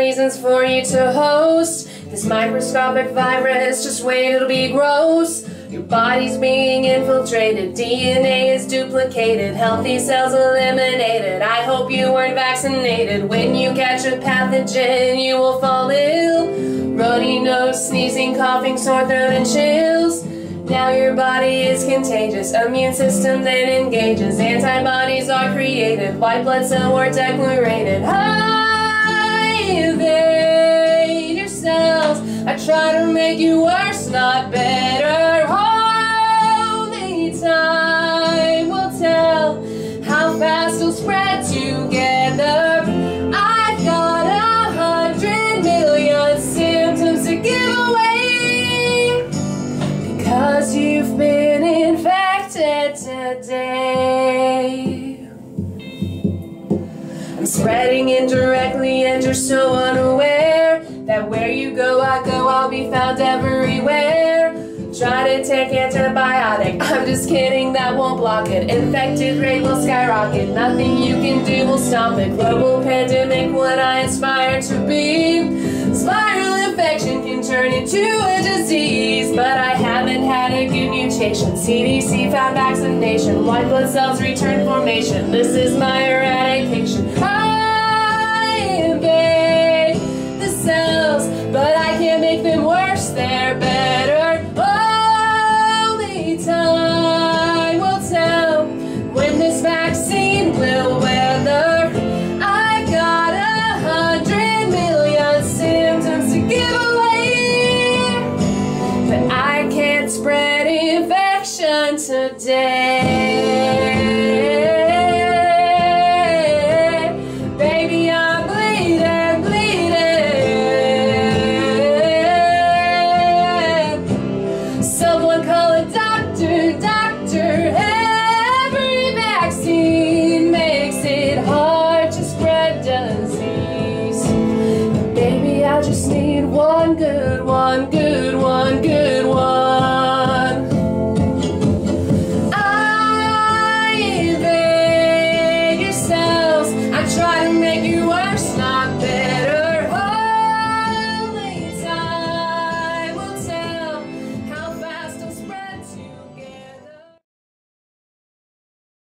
reasons for you to host this microscopic virus. Just wait, it'll be gross. Your body's being infiltrated, DNA is duplicated, healthy cells eliminated. I hope you weren't vaccinated. When you catch a pathogen, you will fall ill. Runny nose, sneezing, coughing, sore throat, and chills. Now your body is contagious, immune system then engages. Antibodies are created, white blood cell war declarated. Invade your cells. I try to make you worse, not better. Only time will tell how fast you'll spread together. I've got 100 million symptoms to give away, because you've been infected today. I'm spreading indirectly and you're so unaware that where you go, I go, I'll be found everywhere. Try to take antibiotic, I'm just kidding, that won't block it. Infected rate will skyrocket, nothing you can do will stop it. Global pandemic, what I aspire to be. Spiral infection can turn into a disease, but I haven't had a good mutation. CDC found vaccination, white blood cells return formation. This is my eradication.